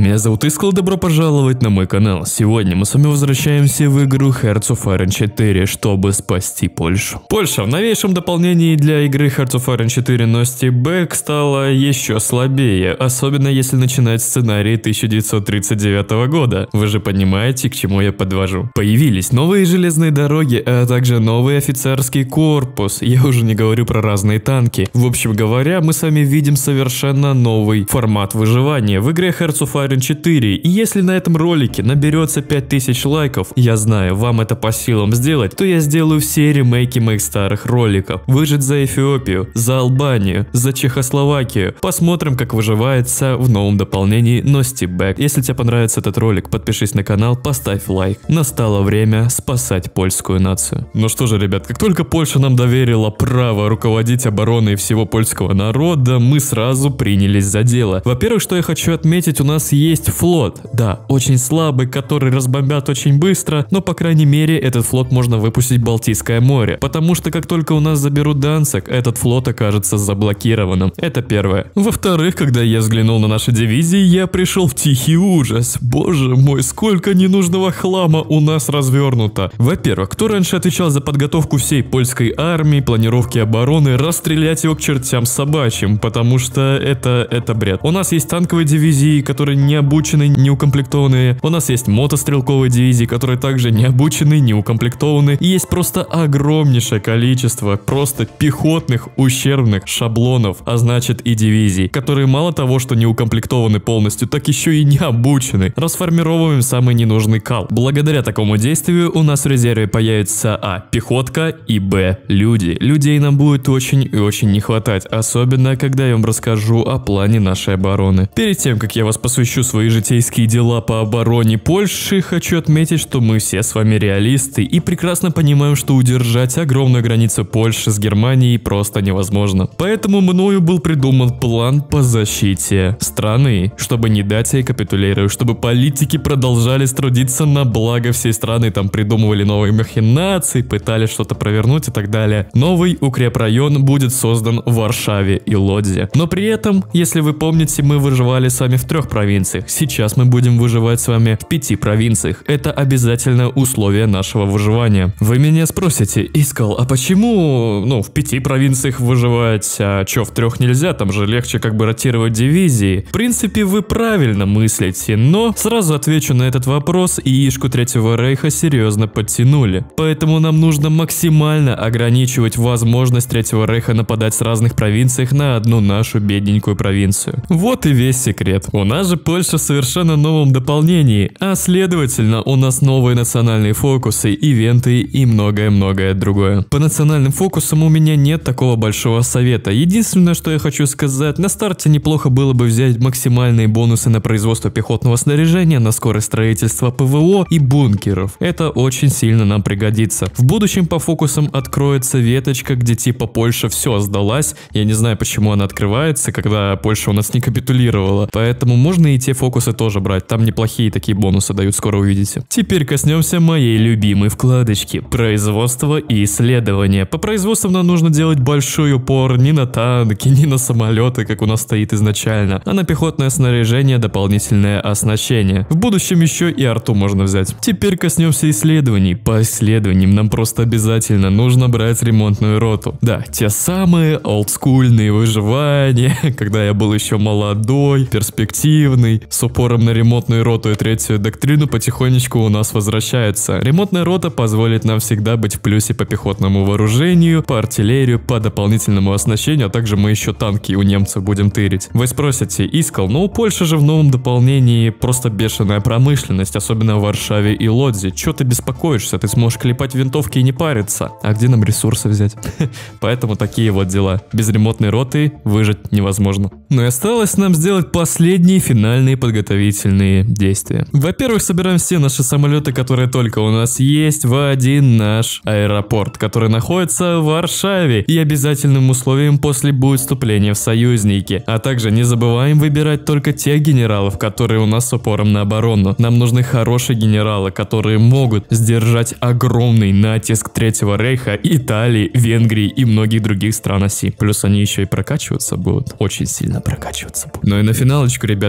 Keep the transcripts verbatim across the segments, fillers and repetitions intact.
меня зовут Искал, добро пожаловать на мой канал. Сегодня мы с вами возвращаемся в игру Hearts of Iron четыре, чтобы спасти Польшу. Польша в новейшем дополнении для игры Hearts of Iron четыре Nosti Back стала еще слабее, особенно если начинать сценарий тысяча девятьсот тридцать девятого года. Вы же понимаете, к чему я подвожу. Появились новые железные дороги, а также новый офицерский корпус. Я уже не говорю про разные танки. В общем говоря, мы с вами видим совершенно новый формат выживания в игре Hearts of Iron четыре, и если на этом ролике наберется пять тысяч лайков, я знаю, вам это по силам сделать, то я сделаю все ремейки моих старых роликов. Выжить за Эфиопию, за Албанию, за Чехословакию. Посмотрим, как выживается в новом дополнении Nosti Back. Если тебе понравится этот ролик, подпишись на канал, поставь лайк. Настало время спасать польскую нацию. Ну что же, ребят, как только Польша нам доверила право руководить обороной всего польского народа, мы сразу принялись за дело. Во-первых, что я хочу отметить, у нас есть флот. Да, очень слабый, который разбомбят очень быстро, но по крайней мере этот флот можно выпустить в Балтийское море, потому что как только у нас заберут Данциг, этот флот окажется заблокированным. Это первое. Во-вторых, когда я взглянул на наши дивизии, я пришел в тихий ужас. Боже мой, сколько ненужного хлама у нас развернуто. Во-первых, кто раньше отвечал за подготовку всей польской армии, планировки обороны, расстрелять его к чертям собачьим, потому что это, это бред. У нас есть танковые дивизии, которые не обучены, не укомплектованные. У нас есть мотострелковые дивизии, которые также не обучены, не укомплектованы. И есть просто огромнейшее количество просто пехотных ущербных шаблонов, а значит и дивизий, которые мало того, что не укомплектованы полностью, так еще и не обучены. Расформировываем самый ненужный кал. Благодаря такому действию у нас в резерве появится а. пехотка и б. люди. Людей нам будет очень и очень не хватать, особенно когда я вам расскажу о плане нашей обороны. Перед тем, как я вас посвящу свои житейские дела по обороне Польши, хочу отметить, что мы все с вами реалисты и прекрасно понимаем, что удержать огромную границу Польши с Германией просто невозможно. Поэтому мною был придуман план по защите страны, чтобы не дать ей капитулировать, чтобы политики продолжали трудиться на благо всей страны, там придумывали новые махинации, пытались что-то провернуть и так далее. Новый укрепрайон будет создан в Варшаве и Лодзе. Но при этом, если вы помните, мы выживали с вами в трех провинциях. Сейчас мы будем выживать с вами в пяти провинциях. Это обязательное условие нашего выживания. Вы меня спросите, Искал, а почему, ну, в пяти провинциях выживать, а чё, в трех нельзя? Там же легче как бы ротировать дивизии. В принципе, вы правильно мыслите, но сразу отвечу на этот вопрос, и яишку Третьего Рейха серьезно подтянули. Поэтому нам нужно максимально ограничивать возможность Третьего Рейха нападать с разных провинций на одну нашу бедненькую провинцию. Вот и весь секрет. У нас же Польша в совершенно новом дополнении, а следовательно у нас новые национальные фокусы, ивенты и многое-многое другое. По национальным фокусам у меня нет такого большого совета. Единственное, что я хочу сказать, на старте неплохо было бы взять максимальные бонусы на производство пехотного снаряжения, на скорость строительства ПВО и бункеров. Это очень сильно нам пригодится. В будущем по фокусам откроется веточка, где типа Польша все сдалась. Я не знаю, почему она открывается, когда Польша у нас не капитулировала. Поэтому можно и те фокусы тоже брать. Там неплохие такие бонусы дают, скоро увидите. Теперь коснемся моей любимой вкладочки. Производство и исследования. По производству нам нужно делать большой упор не на танки, не на самолеты, как у нас стоит изначально, а на пехотное снаряжение, дополнительное оснащение. В будущем еще и арту можно взять. Теперь коснемся исследований. По исследованиям нам просто обязательно нужно брать ремонтную роту. Да, те самые олдскульные выживания, когда я был еще молодой, перспективный, с упором на ремонтную роту и третью доктрину потихонечку у нас возвращается. Ремонтная рота позволит нам всегда быть в плюсе по пехотному вооружению, по артиллерию, по дополнительному оснащению, а также мы еще танки у немцев будем тырить. Вы спросите, Искал, ну у Польши же в новом дополнении просто бешеная промышленность, особенно в Варшаве и Лодзе. Че ты беспокоишься? Ты сможешь клепать винтовки и не париться. А где нам ресурсы взять? Поэтому такие вот дела. Без ремонтной роты выжить невозможно. Ну и осталось нам сделать последние финальные подготовительные действия. Во-первых, собираем все наши самолеты, которые только у нас есть, в один наш аэропорт, который находится в Варшаве. И обязательным условием после будет вступление в союзники. А также не забываем выбирать только тех генералов, которые у нас с упором на оборону. Нам нужны хорошие генералы, которые могут сдержать огромный натиск Третьего Рейха, Италии, Венгрии и многих других стран оси. Плюс они еще и прокачиваться будут. Очень сильно прокачиваться будут. Ну и на финалочку, ребят, конечно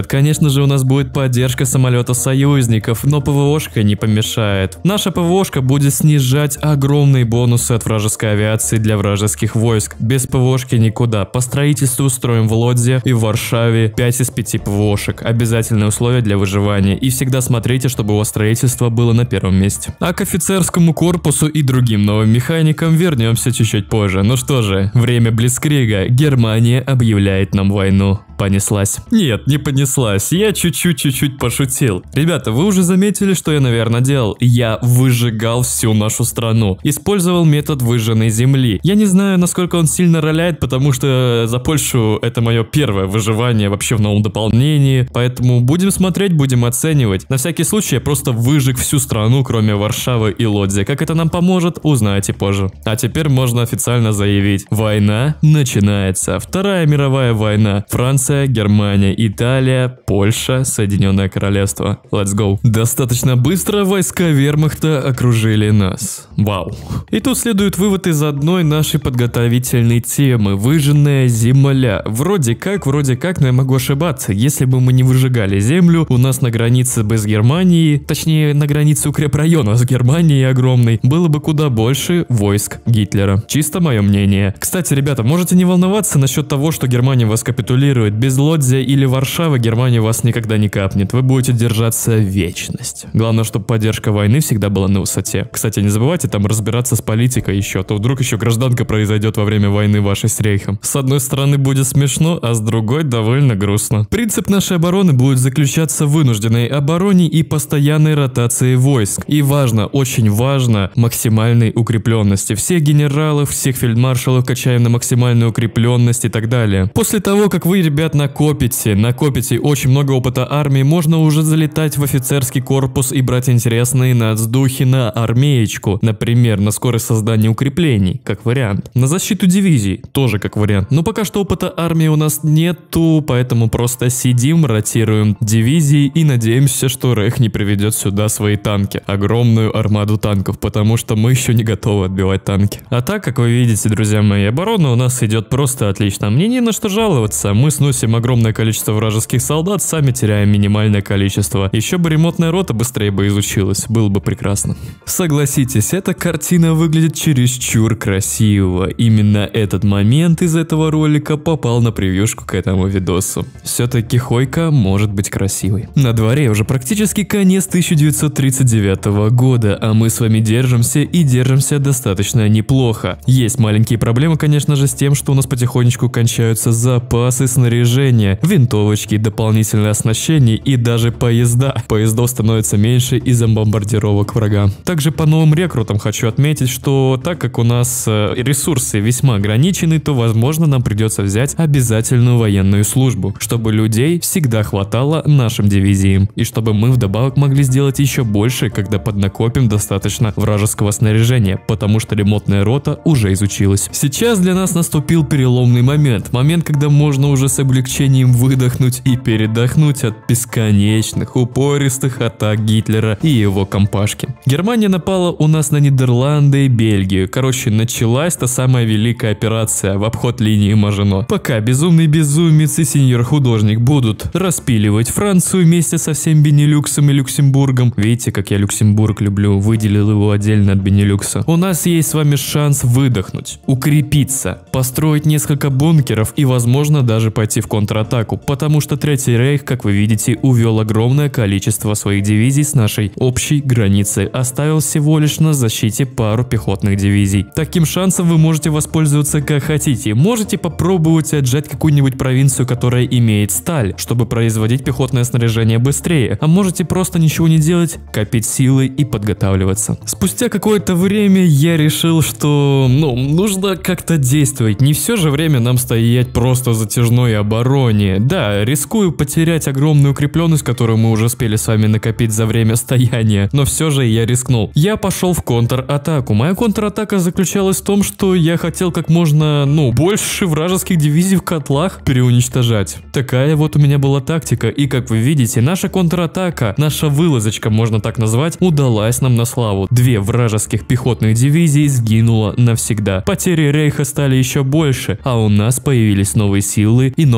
конечно же, у нас будет поддержка самолета союзников, но ПВОшка не помешает. Наша ПВОшка будет снижать огромные бонусы от вражеской авиации для вражеских войск. Без ПВОшки никуда. По строительству устроим в Лодзе и в Варшаве пять из пяти ПВОшек. Обязательное условие для выживания. И всегда смотрите, чтобы у вас строительство было на первом месте. А к офицерскому корпусу и другим новым механикам вернемся чуть-чуть позже. Ну что же, время Блицкрига. Германия объявляет нам войну. Понеслась. Нет, не понеслась. Я чуть-чуть-чуть пошутил. Ребята, вы уже заметили, что я, наверное, делал? Я выжигал всю нашу страну. Использовал метод выжженной земли. Я не знаю, насколько он сильно роляет, потому что за Польшу это мое первое выживание вообще в новом дополнении. Поэтому будем смотреть, будем оценивать. На всякий случай я просто выжег всю страну, кроме Варшавы и Лодзи. Как это нам поможет, узнаете позже. А теперь можно официально заявить. Война начинается. Вторая мировая война. Франция, Германия, Италия, Польша, Соединенное Королевство. Let's go. Достаточно быстро войска вермахта окружили нас. Вау. И тут следует вывод из одной нашей подготовительной темы. Выжженная земля. Вроде как, вроде как, но я могу ошибаться. Если бы мы не выжигали землю, у нас на границе бы с Германией, точнее на границе укрепрайона с Германией огромной, было бы куда больше войск Гитлера. Чисто мое мнение. Кстати, ребята, можете не волноваться насчет того, что Германия вас капитулирует. Без Лодзи или Варшавы Германия вас никогда не капнет. Вы будете держаться вечность. Главное, чтобы поддержка войны всегда была на высоте. Кстати, не забывайте там разбираться с политикой еще, а то вдруг еще гражданка произойдет во время войны вашей с Рейхом. С одной стороны будет смешно, а с другой довольно грустно. Принцип нашей обороны будет заключаться в вынужденной обороне и постоянной ротации войск. И важно, очень важно, максимальной укрепленности. Всех генералов, всех фельдмаршалов качаем на максимальную укрепленность и так далее. После того, как вы, ребят, накопите, накопите очень много опыта армии, можно уже залетать в офицерский корпус и брать интересные нацдухи на армеечку. Например, на скорость создания укреплений, как вариант. На защиту дивизий, тоже как вариант. Но пока что опыта армии у нас нету, поэтому просто сидим, ротируем дивизии и надеемся, что Рейх не приведет сюда свои танки. Огромную армаду танков, потому что мы еще не готовы отбивать танки. А так, как вы видите, друзья мои, оборона у нас идет просто отлично. Мне не на что жаловаться. Мы сносим огромное количество вражеских солдат, сами теряем минимальное количество. Еще бы ремонтная рота быстрее бы изучилась, было бы прекрасно. Согласитесь, эта картина выглядит чересчур красиво. Именно этот момент из этого ролика попал на превьюшку к этому видосу. Все-таки Хойка может быть красивой. На дворе уже практически конец тысяча девятьсот тридцать девятого года, а мы с вами держимся и держимся достаточно неплохо. Есть маленькие проблемы, конечно же, с тем, что у нас потихонечку кончаются запасы снаряжения, винтовочки, дополнительное оснащение и даже поезда. Поездов становится меньше из-за бомбардировок врага. Также по новым рекрутам хочу отметить, что так как у нас ресурсы весьма ограничены, то возможно нам придется взять обязательную военную службу, чтобы людей всегда хватало нашим дивизиям и чтобы мы вдобавок могли сделать еще больше, когда поднакопим достаточно вражеского снаряжения, потому что ремонтная рота уже изучилась. Сейчас для нас наступил переломный момент, момент, когда можно уже с облегчением выдохнуть и передохнуть от бесконечных упористых атак Гитлера и его компашки. Германия напала у нас на Нидерланды и Бельгию. Короче, началась та самая великая операция в обход линии Мажино. Пока безумный безумец и сеньор художник будут распиливать Францию вместе со всем Бенилюксом и Люксембургом. Видите, как я Люксембург люблю, выделил его отдельно от Бенилюкса. У нас есть с вами шанс выдохнуть, укрепиться, построить несколько бункеров и, возможно, даже пойти в контратаку, потому что Третий Рейх, как вы видите, увел огромное количество своих дивизий с нашей общей границы, оставил всего лишь на защите пару пехотных дивизий. Таким шансом вы можете воспользоваться как хотите. Можете попробовать отжать какую-нибудь провинцию, которая имеет сталь, чтобы производить пехотное снаряжение быстрее, а можете просто ничего не делать, копить силы и подготавливаться. Спустя какое-то время я решил, что, ну, нужно как-то действовать, не все же время нам стоять просто в затяжной обороне. Да, рискую потерять огромную укрепленность, которую мы уже успели с вами накопить за время стояния, но все же я рискнул. Я пошел в контратаку. Моя контратака заключалась в том, что я хотел как можно, ну, больше вражеских дивизий в котлах переуничтожать. Такая вот у меня была тактика, и как вы видите, наша контратака, наша вылазочка, можно так назвать, удалась нам на славу. Две вражеских пехотных дивизии сгинуло навсегда. Потери Рейха стали еще больше, а у нас появились новые силы и новые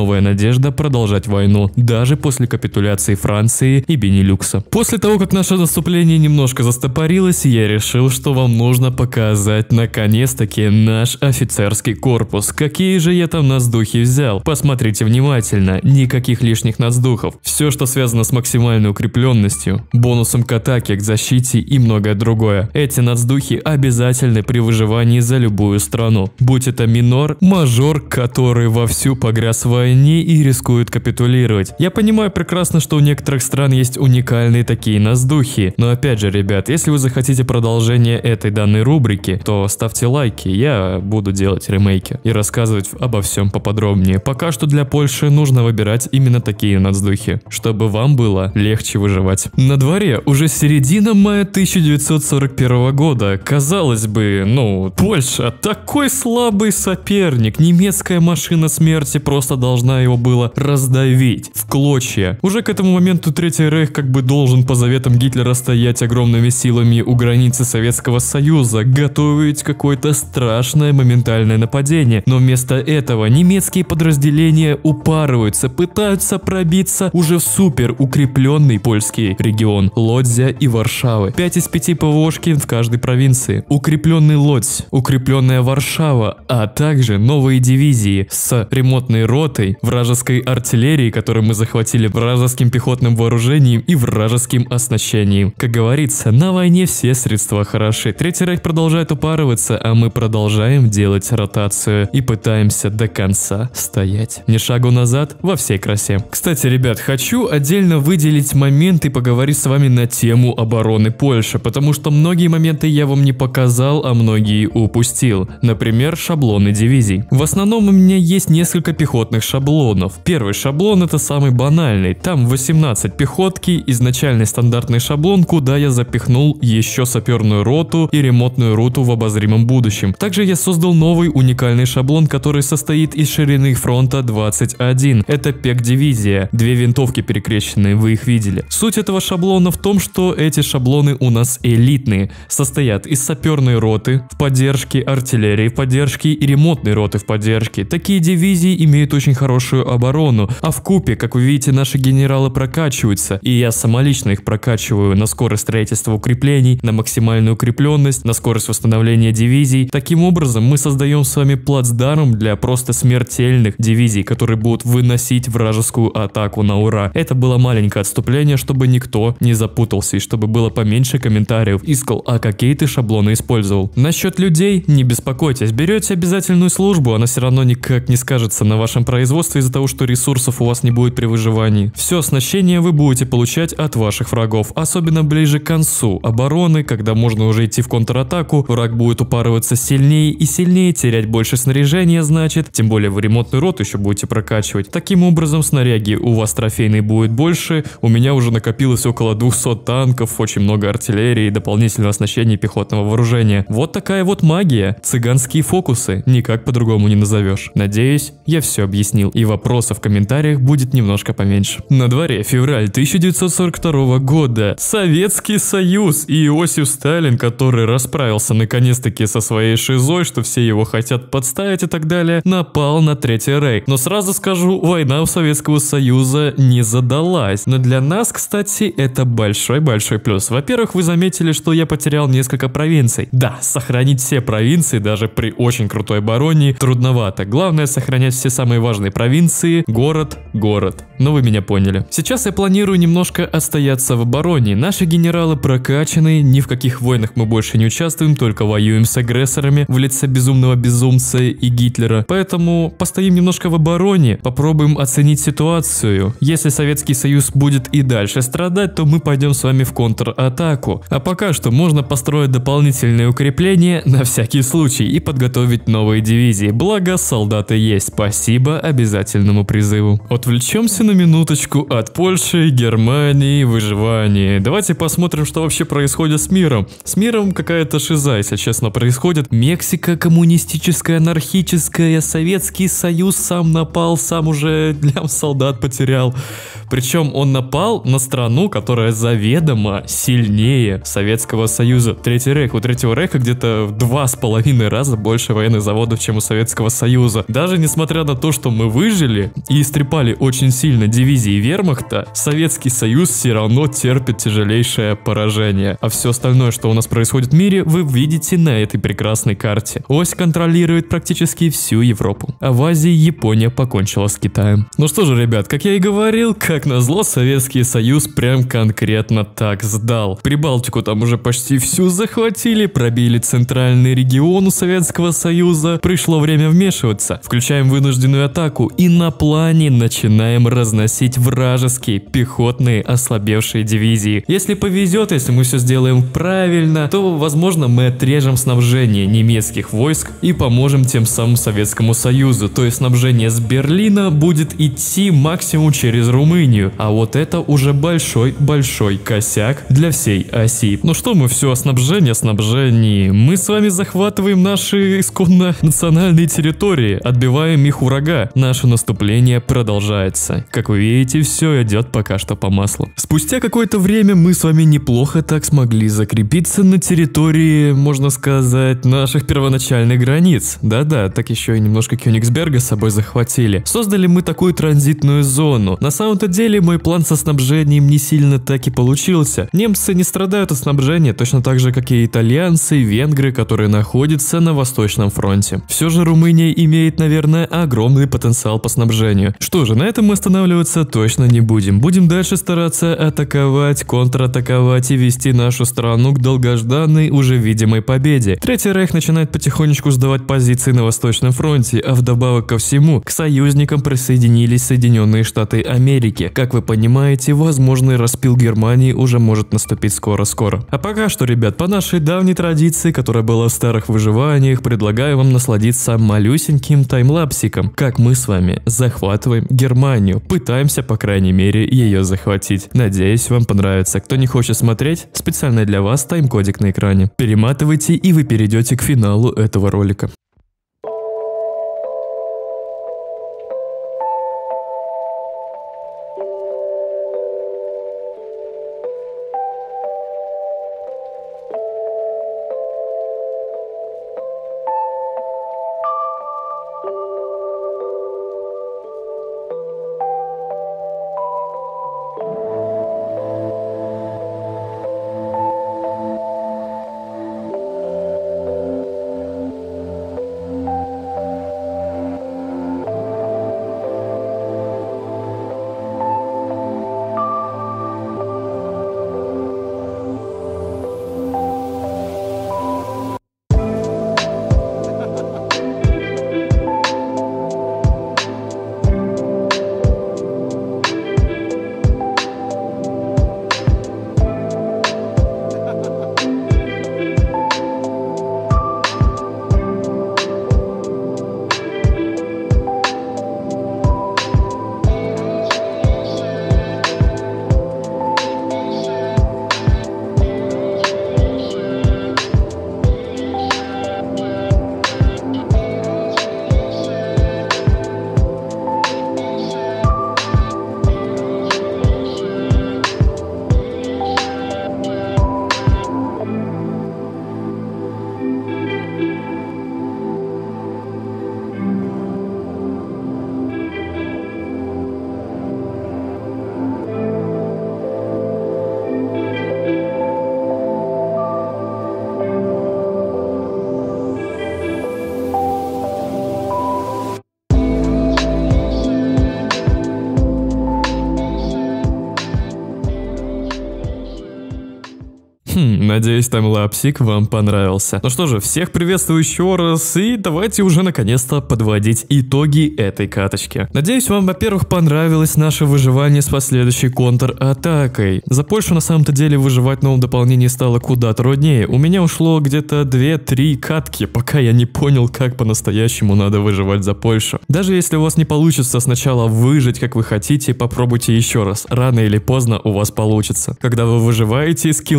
новая надежда продолжать войну, даже после капитуляции Франции и Бенилюкса. После того, как наше наступление немножко застопорилось, я решил, что вам нужно показать наконец-таки наш офицерский корпус. Какие же я там надсдухи взял? Посмотрите внимательно, никаких лишних надсдухов. Все, что связано с максимальной укрепленностью, бонусом к атаке, к защите и многое другое. Эти надсдухи обязательны при выживании за любую страну. Будь это минор, мажор, который вовсю погряз в войне и рискует капитулировать. Я понимаю прекрасно, что у некоторых стран есть уникальные такие надсдухи, но опять же, ребят, если вы захотите продолжение этой данной рубрики, то ставьте лайки, я буду делать ремейки и рассказывать обо всем поподробнее. Пока что для Польши нужно выбирать именно такие надсдухи, чтобы вам было легче выживать. На дворе уже середина мая тысяча девятьсот сорок первого года. Казалось бы, ну, Польша такой слабый соперник, немецкая машина смерти просто должна его было раздавить в клочья. Уже к этому моменту Третий Рейх как бы должен по заветам Гитлера стоять огромными силами у границы Советского Союза, готовить какое-то страшное моментальное нападение. Но вместо этого немецкие подразделения упарываются, пытаются пробиться уже в супер укрепленный польский регион Лодзя и Варшавы. пять из пяти ПВОшки в каждой провинции. Укрепленный Лодзь, укрепленная Варшава, а также новые дивизии с ремонтной ротой, вражеской артиллерией, которую мы захватили, вражеским пехотным вооружением и вражеским оснащением. Как говорится, на войне все средства хороши. Третий Рейх продолжает упарываться, а мы продолжаем делать ротацию и пытаемся до конца стоять. Ни шагу назад во всей красе. Кстати, ребят, хочу отдельно выделить момент и поговорить с вами на тему обороны Польши, потому что многие моменты я вам не показал, а многие упустил. Например, шаблоны дивизий. В основном у меня есть несколько пехотных шаблонов. Первый шаблон — это самый банальный. Там восемнадцать пехотки, изначальный стандартный шаблон, куда я запихнул еще саперную роту и ремонтную роту в обозримом будущем. Также я создал новый уникальный шаблон, который состоит из ширины фронта двадцать один. Это пек-дивизия. Две винтовки перекрещенные, вы их видели. Суть этого шаблона в том, что эти шаблоны у нас элитные. Состоят из саперной роты в поддержке, артиллерии в поддержке и ремонтной роты в поддержке. Такие дивизии имеют очень хорошую оборону, а в купе, как вы видите, наши генералы прокачиваются, и я самолично их прокачиваю на скорость строительства укреплений, на максимальную укрепленность, на скорость восстановления дивизий. Таким образом, мы создаем с вами плацдарм для просто смертельных дивизий, которые будут выносить вражескую атаку на ура. Это было маленькое отступление, чтобы никто не запутался и чтобы было поменьше комментариев и сказал, а какие ты шаблоны использовал. Насчет людей, не беспокойтесь, берете обязательную службу, она все равно никак не скажется на вашем производстве из-за того, что ресурсов у вас не будет при выживании. Все оснащение вы будете получать от ваших врагов, особенно ближе к концу обороны, когда можно уже идти в контратаку, враг будет упарываться сильнее и сильнее, терять больше снаряжения, значит, тем более вы ремонтную роту еще будете прокачивать. Таким образом, снаряги у вас трофейные будет больше, у меня уже накопилось около двухсот танков, очень много артиллерии и дополнительного оснащения пехотного вооружения. Вот такая вот магия, цыганские фокусы, никак по-другому не назовешь. Надеюсь, я все объяснил, и вопросов в комментариях будет немножко поменьше. На дворе февраль тысяча девятьсот сорок второго года. Советский Союз и Иосиф Сталин, который расправился наконец-таки со своей шизой, что все его хотят подставить и так далее, напал на Третий Рейх. Но сразу скажу, война у Советского Союза не задалась. Но для нас, кстати, это большой-большой плюс. Во-первых, вы заметили, что я потерял несколько провинций. Да, сохранить все провинции даже при очень крутой обороне трудновато. Главное сохранять все самые важные провинции, город, город. Но вы меня поняли. Сейчас я планирую немножко отстояться в обороне. Наши генералы прокачаны, ни в каких войнах мы больше не участвуем, только воюем с агрессорами в лице безумного безумца и Гитлера. Поэтому постоим немножко в обороне, попробуем оценить ситуацию. Если Советский Союз будет и дальше страдать, то мы пойдем с вами в контратаку. А пока что можно построить дополнительные укрепления на всякий случай и подготовить новые дивизии. Благо солдаты есть, спасибо обязательному призыву. Отвлечемся на минуточку от Польши, Германии, выживания. Давайте посмотрим, что вообще происходит с миром. С миром какая-то шиза, если честно, происходит. Мексика коммунистическая, анархическая, Советский Союз сам напал, сам уже лям солдат потерял. Причем он напал на страну, которая заведомо сильнее Советского Союза. Третий рейх. У Третьего рейха где-то в два с половиной раза больше военных заводов, чем у Советского Союза. Даже несмотря на то, что мы выжили и истрепали очень сильно дивизии вермахта, Советский Союз все равно терпит тяжелейшее поражение. А все остальное, что у нас происходит в мире, вы видите на этой прекрасной карте. Ось контролирует практически всю Европу. А в Азии Япония покончила с Китаем. Ну что же, ребят, как я и говорил, как назло, Советский Союз прям конкретно так сдал. Прибалтику там уже почти всю захватили, пробили центральный регион у Советского Союза. Пришло время вмешиваться. Включаем вынужденную атаку и на плане начинаем разносить вражеские пехотные ослабевшие дивизии. Если повезет, если мы все сделаем правильно, то, возможно, мы отрежем снабжение немецких войск и поможем тем самым Советскому Союзу. То есть снабжение с Берлина будет идти максимум через Румынию. А вот это уже большой-большой косяк для всей оси. Ну что мы все о снабжении, о снабжении. Мы с вами захватываем наши исконно национальные территории, отбиваем их у врага. Наше наступление продолжается. Как вы видите, все идет пока что по маслу. Спустя какое-то время мы с вами неплохо так смогли закрепиться на территории, можно сказать, наших первоначальных границ. Да-да, так еще и немножко Кёнигсберга с собой захватили. Создали мы такую транзитную зону. На самом-то деле мой план со снабжением не сильно так и получился. Немцы не страдают от снабжения, точно так же, как и итальянцы и венгры, которые находятся на Восточном фронте. Все же Румыния имеет, наверное, огромный потенциал по снабжению. Что же, на этом мы останавливаться точно не будем. Будем дальше стараться атаковать, контратаковать и вести нашу страну к долгожданной, уже видимой победе. Третий рейх начинает потихонечку сдавать позиции на Восточном фронте, а вдобавок ко всему, к союзникам присоединились Соединенные Штаты Америки. Как вы понимаете, возможный распил Германии уже может наступить скоро-скоро. А пока что, ребят, по нашей давней традиции, которая была в старых выживаниях, предлагаю вам насладиться малюсеньким таймлапсиком, как мы с вами захватываем Германию, пытаемся, по крайней мере, ее захватить. Надеюсь, вам понравится. Кто не хочет смотреть, специально для вас тайм-кодик на экране. Перематывайте, и вы перейдете к финалу этого ролика. Хм, надеюсь, таймлапсик вам понравился. Ну что же, всех приветствую еще раз, и давайте уже наконец-то подводить итоги этой каточки. Надеюсь, вам, во-первых, понравилось наше выживание с последующей контратакой. За Польшу на самом-то деле выживать в новом дополнении стало куда труднее. У меня ушло где-то две-три катки, пока я не понял, как по-настоящему надо выживать за Польшу. Даже если у вас не получится сначала выжить, как вы хотите, попробуйте еще раз. Рано или поздно у вас получится. Когда вы выживаете, скиллуха растет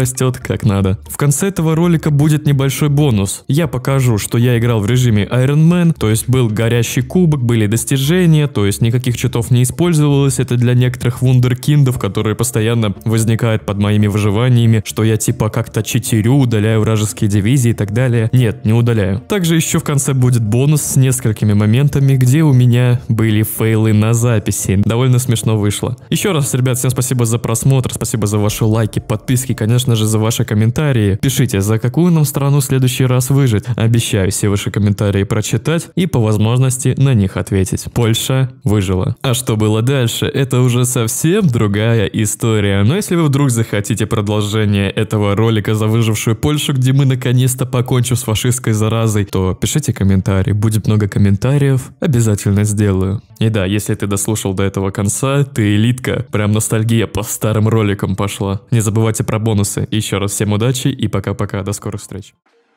растет как надо. В конце этого ролика будет небольшой бонус. Я покажу, что я играл в режиме Iron Man, то есть был горящий кубок, были достижения, то есть никаких читов не использовалось. Это для некоторых вундеркиндов, которые постоянно возникают под моими выживаниями, что я типа как-то читерю, удаляю вражеские дивизии и так далее. Нет, не удаляю. Также еще в конце будет бонус с несколькими моментами, где у меня были фейлы на записи. Довольно смешно вышло. Еще раз, ребят, всем спасибо за просмотр, спасибо за ваши лайки, подписки, конечно же, за ваши комментарии. Пишите, за какую нам страну в следующий раз выжить. Обещаю все ваши комментарии прочитать и по возможности на них ответить. Польша выжила. А что было дальше, это уже совсем другая история. Но если вы вдруг захотите продолжение этого ролика за выжившую Польшу, где мы наконец-то покончим с фашистской заразой, то пишите комментарии. Будет много комментариев, обязательно сделаю. И да, если ты дослушал до этого конца, ты элитка. Прям ностальгия по старым роликам пошла. Не забывайте про бонусы. Еще раз всем удачи и пока-пока. До скорых встреч.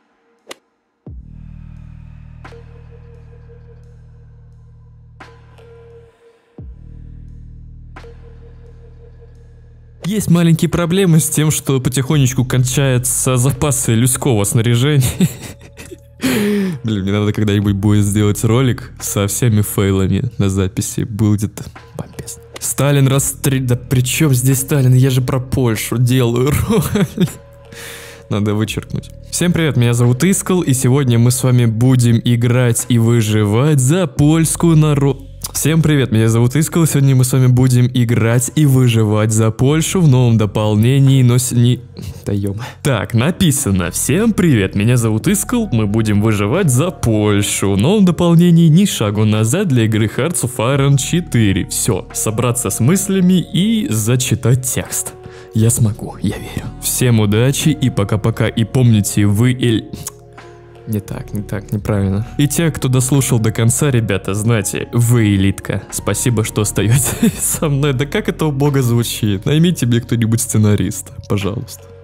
Есть маленькие проблемы с тем, что потихонечку кончаются запасы людского снаряжения. Блин, мне надо когда-нибудь будет сделать ролик со всеми фейлами на записи. Будет бомбезно. Сталин расстрел... Да при чем здесь Сталин? Я же про Польшу делаю ролик. Надо вычеркнуть. Всем привет, меня зовут Искал, и сегодня мы с вами будем играть и выживать за польскую народ... Всем привет, меня зовут Искал, и сегодня мы с вами будем играть и выживать за Польшу в новом дополнении, но с... не... Да ёма. Так, написано: всем привет, меня зовут Искал, мы будем выживать за Польшу в новом дополнении «Ни шагу назад» для игры Hearts of Iron четыре. Все, собраться с мыслями и зачитать текст. Я смогу, я верю. Всем удачи и пока-пока, и помните, вы эль... Не так, не так, неправильно. И те, кто дослушал до конца, ребята, знайте, вы элитка. Спасибо, что остаетесь со мной. Да как это убого звучит? Наймите мне кто-нибудь сценариста, пожалуйста.